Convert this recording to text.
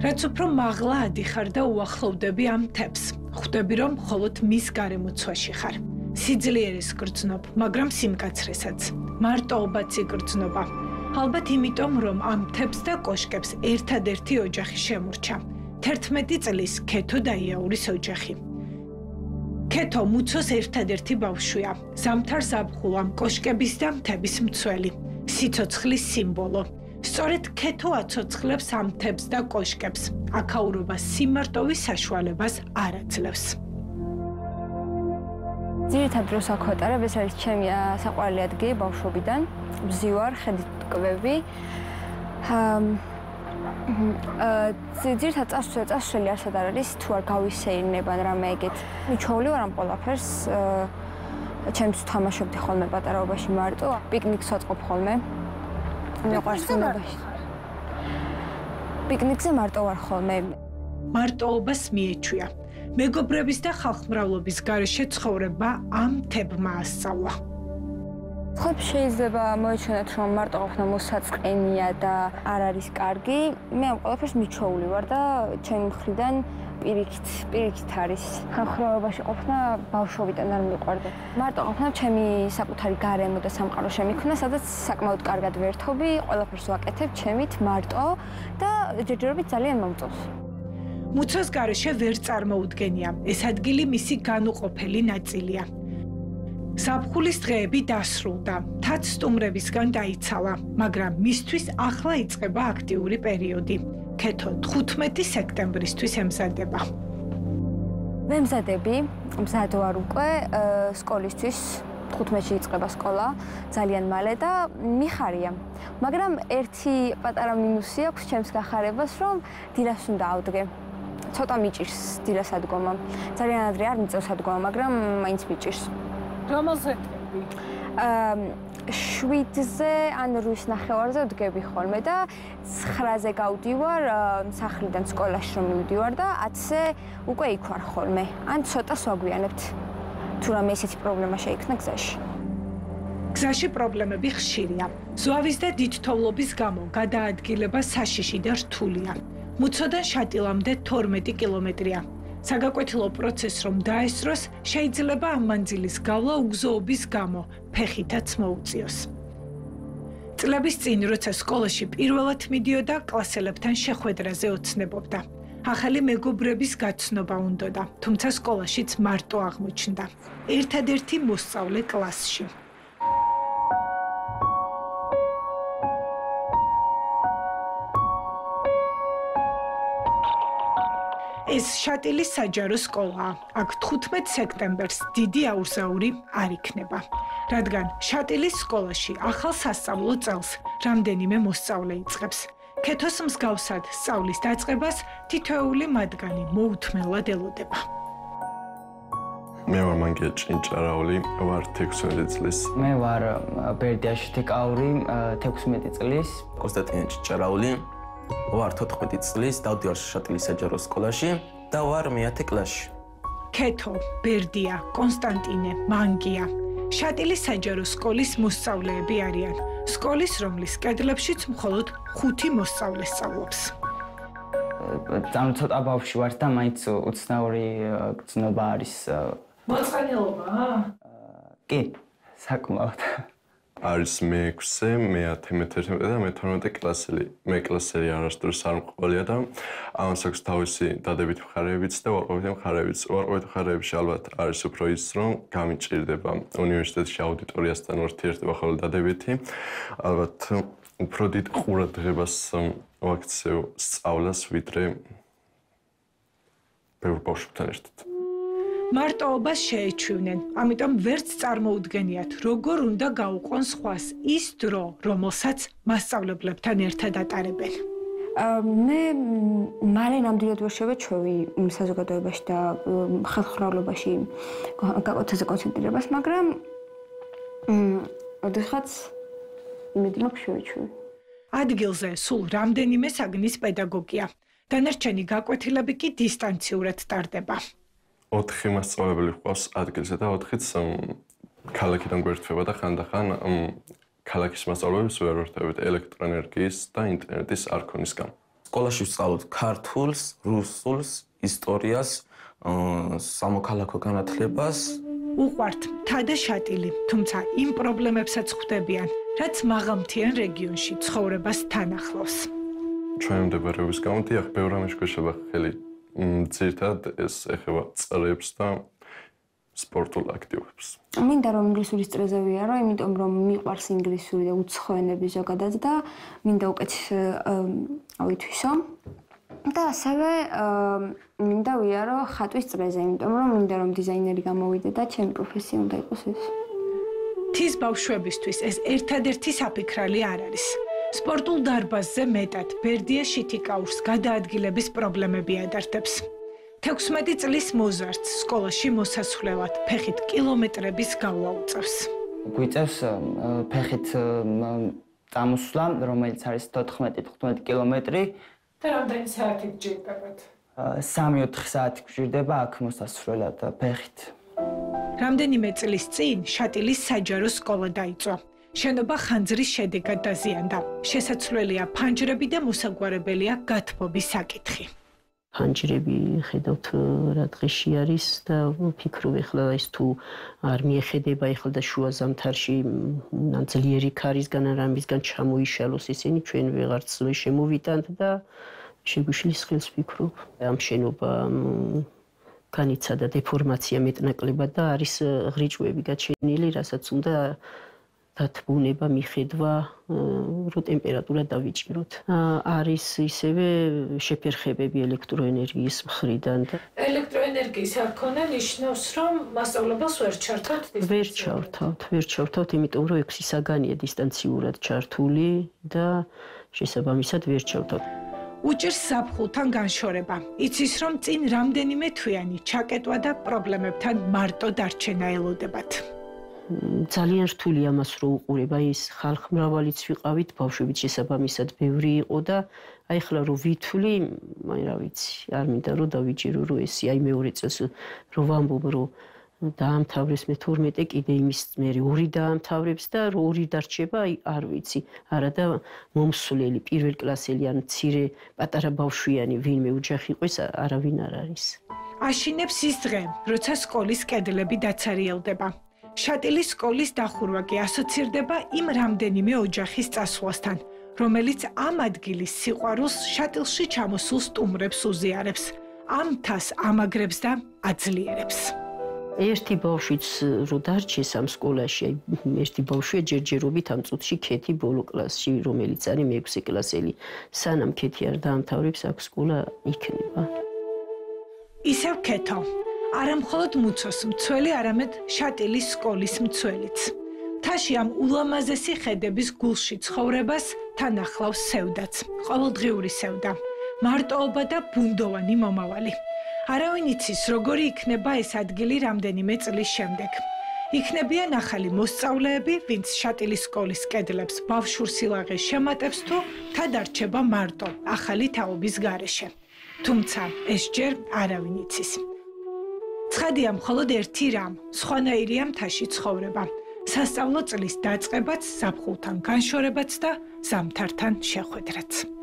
რაც უფრო მაღლა ადიხარ და უახლოვდები ამ თემს, ხვდები რომ მხოლოდ მის გარემოცვაში ხარ. სიძლიერეს გრძნობ, მაგრამ სიმკაცრესაც. მარტოობაც იგრძნობა. ალბათ იმიტომ, რომ ამ თემს და კოშკებს ერთადერთი ოჯახი შემურჩა. 11 წლის ქეთო და იაურის ოჯახი. ქეთო მუცოს ერთადერთი ბავშვია, ზამთარს აბხულა კოშკების და მთების მცველი, სიცოცხლის სიმბოლო. სწორედ ქეთო აცოცხლებს ამ თემს და კოშკებს, აქაურობას სიმარტოვის საშუალებას არ აძლევს. ძირითადად დროს აქ ვატარებ, ეს არის ჩემი საყვარელი ადგილი ბავშვობიდან. ვზივარ, ხედით ვტკვები. ძირითადად წასვლელი არსად არ არის, თუ არ გავისეირნებან რამე ეგეთ. მიჩვეული ვარ ამ ყველაფერს. ჩემს თამაშობდი ხოლმე პატარაობაში მარტო, პიკნიკს ვაწყობ ხოლმე. მიყვარს ბუნებაში. პიკნიკზე მარტო ვარ ხოლმე. მარტოობას მიეჩვია. მეგობრების და ხალხმრავლობის გარეშე ცხოვრება ამ თემმა ასწავლა. ხომ შეიძლება მოეჩვენოთ, რომ მარტო ყოფნა მოსაწყენია და არ არის კარგი. მე ამ ყველაფერს მიჩვეული ვარ და ჩემი მხრიდან პირიქით არის. ხალხმრავლობაში ყოფნა ბავშვობიდან არ მიყვარდა. მარტო ყოფნა ჩემი საკუთარი გარემო და სამყარო შემიქმნა, სადაც საკმაოდ კარგად ვერთობი, ყველაფერს ვაკეთებ ჩემით მარტო და ჯერჯერობით ძალიან მომწონს. მუცოს გარეშე ვერ წარმოუდგენია, ეს ადგილი მისი განუყოფელი ნაწილია. ზაფხულის დღეები დასრულდა, თაც სტუმრებისგან დაიცალა, მაგრამ მისთვის ახლა იწყება აქტიური პერიოდი. ქეთო 15 სექტემბრისთვის ემზადება. ვემზადები, მზად ვარ უკვე სკოლისთვის, 15-ში იწყება სკოლა, ძალიან მალე და მიხარია. მაგრამ ერთი პატარა მინუსი აქვს ჩემს გახარებას, რომ დილას უნდა ავდგე. ცოტა მიჭირს დილას ადგომა. ძალიან ადრე არ მიწევს ადგომა, მაგრამ მაინც მიჭირს. რომელზე დგები? 7-ზე ან 8-ის ნახევარზე ვდგები ხოლმე და 9-ზე გავდივარ სახლიდან სკოლაში რომ მივდივარ და 10-ზე უკვე იქ ვარ ხოლმე. ან ცოტას ვაგვიანებთ. თუ რამე ესეთი პრობლემა შეიქმნა გზაში. გზაში პრობლემები ხშირია. ზვავის და დიდთოვლობის გამო გადაადგილება საშიში და რთულია. მუცოდან შატილამდე 12 კილომეტრია. საგაკვეთილო პროცესს რომ დაესწროს, შეიძლება ამ მანძილის გავლა უგზოობის გამო ფეხითაც მოუწიოს. წლების წინ, როცა სკოლაში პირველად მიდიოდა, კლასელებთან შეხვედრაზე ოცნებობდა. ახალი მეგობრების გაცნობა უნდოდა, თუმცა სკოლაშიც მარტო აღმოჩნდა. ერთადერთი მოსწავლე კლასში. ეს შატილის საჯარო სკოლაა. აქ 15 სექტემბერს დიდი აურზაური არ იქნება. რადგან შატილის სკოლაში ახალ სასწავლო წელს რამდენიმე მოსწავლე იწყებს. ქეთოს მსგავსად სწავლის დაწყებას თითოეული მათგანი მოუთმელად ელოდება. მე ვარ მანგია ჭინჭარაული, ვარ 16 წლის. მე ვარ ბერდიაში თეკაური, 16 წლის. კონსტანტინე ჭინჭარაული, ვარ 14 წლის, დავდივარ შატილის საჯარო სკოლაში და ვარ მე-10 კლასში. ქეთო, ბერდია, კონსტანტინე, მანგია. შატილის საჯარო სკოლის მოსწავლეები არიან. სკოლის, რომლის კედლებშიც მხოლოდ 5 მოსწავლე სწავლობს. ცოტა ბავშვი ვარ და მაინც უცნაური გრძნობა არის. მოწყენილობაა? კი, საკმაოდ. არის მე-6-ე, მე-10, მე-11 და მე-12 კლასელი. მე კლასელი არასდროს არ მყოლია და ამას აქვს თავისი დადებითი მხარეებიც და უარყოფითი მხარეებიც. უარყოფითი მხარეებში ალბათ არის უფრო ის, რომ გამიჭირდება უნივერსიტეტში აუდიტორიასთან ურთიერთობა, ხოლო დადებითი ალბათ უფრო დიდ ყურადღებას ვაქცევ სწავლას, ვიდრე ბევრ ბავშვებთან ერთად. მარტოობას შეეჩვივნენ, ამიტომ ვერც წარმოუდგენიათ, როგორ უნდა გაუყვონ სხვას ის დრო, რომელსაც მასწავლებლებთან ერთად ატარებენ. მე მალე ნამდვილად ვერ შევეჩვევი საზოგადოებაში და ხალხმრავლობაში გაკვეთაზე კონცენტრირებას, მაგრამ ოდესღაც იმედი მაქვს შევეჩვევი. ადგილზე სულ რამდენიმე საგნის პედაგოგია. დანარჩენი გაკვეთილები კი დისტანციურად ტარდება. 4 მასწავლებელი ყავს ადგილზე და 4-იც ქალაქიდან გვერდთვება და ხანდახან ქალაქის მასწავლებელს ვერ ვერთვებით ელექტროენერგიის და ინტერნეტის არ ქონის გამო. სკოლაში ვსწავლობთ ქართულს, რუსულს, ისტორიას, სამოქალაქო განათლებას. უყვართ მთა და შატილი, თუმცა იმ პრობლემებსაც ხვდებიან, რაც მაღალმთიან რეგიონში ცხოვრებას თან ახლავს. ჩვენი მდებარეობის გამო დიახ, ბევრ რამეში გვეშება ხელი. ძირითადად ეს ეხება წრეებს და სპორტულ აქტივობებს. მინდა რომ ინგლისურის წრეზე ვიარო, იმიტომ რომ მიყვარს ინგლისური და უცხო ენები ზოგადად და მინდა უკეთ ავითვისო. და ასევე მინდა ვიარო ხატვის წრეზე, იმიტომ რომ მინდა რომ დიზაინერი გამოვიდე და ჩემი პროფესია უნდა იყოს ეს. მთის ბავშვებისთვის ეს ერთადერთი საფიქრალი არ არის. სპორტულ დარბაზზე მეტად ბერდია შითიკაურს გადაადგილების პრობლემები ადარდებს. 16 წლის მოზარდს სკოლაში მოსასვლელად ფეხით კილომეტრების გავლა უწევს. გვიწევს ფეხით წამოსვლა, რომელიც არის 14-15 კილომეტრი. და რამდენი საათი გჭირდებათ? 3-4 საათი გვჭირდება აქ მოსასვლელად ფეხით. რამდენიმე წლის წინ შატილის საჯარო სკოლა დაიწყო. შენობა ხანძრის შედეგად დაზიანდა. შესაძლებელია ფანჯრები და მოსაგვარებელია გათბობის საკითხი. ფანჯრები ხედავთ რა დღეში არის და ვფიქრობ ეხლა ეს თუ არ მიეხედება ეხლა და შუა ზამთარში ძლიერი ქარისგან ან რამისგან ჩამოიშალოს ისინი ჩვენ ვეღარც შემოვიტანთ და შეგვიშლის ხელს ვფიქრობ ამ შენობა განიცადა დეფორმაცია მეტნაკლებად და არის ღრიჭვები გაჩენილი რასაც უნდა დათბუნება მიხედვა რო ტემპერატურა დავიჭიროთ. არის ისევე შეფერხებები ელექტროენერგიის მხრიდან და ელექტროენერგიის არ ქონა ნიშნავს რომ მასწავლებლებს ვერ ჩავთავთ, იმიტომ რომ 6 საგანია დისტანციურად ჩართული და შესაბამისად ვერ ჩავთავთ. უჭირს ზაფხულთან განშორება. იცის რომ წინ რამდენიმე თვიანი ჩაკეტვა და პრობლემებთან მარტო დარჩენა ელოდებათ. ძალიან რთული ამას რო უყურება ის ხალხმრავალიც ვიყავით, ბავშვებიც შესაბამისად ბევრი იყო და აი ხლა რო ვითვლი, რა ვიცი, არ მინდა რომ დავიჭირო რომ ესე აი მეორე წელს რო ვამბობ რომ დაამთავრებს მე 12 კიდე იმის მე 2 დაამთავრებს და რო 2 დარჩება, აი არ ვიცი, არა და მომსვლელი პირველ კლასელი ან მცირე პატარა ბავშვიანი ვინმე ოჯახი იყოს, არავინ არ არის. აშინებს ის დღე, როცა სკოლის კედლები დაცარიელდება. შატილის სკოლის დახურვა კი ასოცირდება იმ რამდენიმე ოჯახის წასვლასთან, რომელიც ამ ადგილის სიყვარულს შატილში ჩამოსულ სტუმრებს უზიარებს, ამ მთას ამაგრებს და აძლიერებს. ერთი ბავშვიც რო დარჩეს ამ სკოლაში, ერთი ბავშვია ჯერჯერობით ამ წუთში ქეთი ბოლო კლასში, რომელიც არის მე-6 კლასელი. სანამ ქეთი არ დაამთავრებს, აქ სკოლა იქნება. ისევ ქეთო. არა მხოლოდ მუცოს მცველი, არამედ შატილის სკოლის მცველიც. მთაში ამ ულამაზესი ხედების გულში ცხოვრებას თან ახლავს სევდაც, ყოველდღიური სევდა, მარტოობა და ბუნდოვანი მომავალი. არავინ იცის, როგორი იქნება ეს ადგილი რამდენიმე წლის შემდეგ. იქნებიან ახალი მოსწავლეები, ვინც შატილის სკოლის კედლებს ბავშვურ სილაღეს შემატებს თუ მთა დარჩება მარტო, ახალი თაობის გარეშე. თუმცა ეს ჯერ არავინ იცის. ცხადია მხოლოდ ერთი რამ, სხვანაირია მთაში ცხოვრება. სასწავლო წლის დაწყებაც, ზაფხულთან განშორებაც და ზამთართან შეხვედრაც.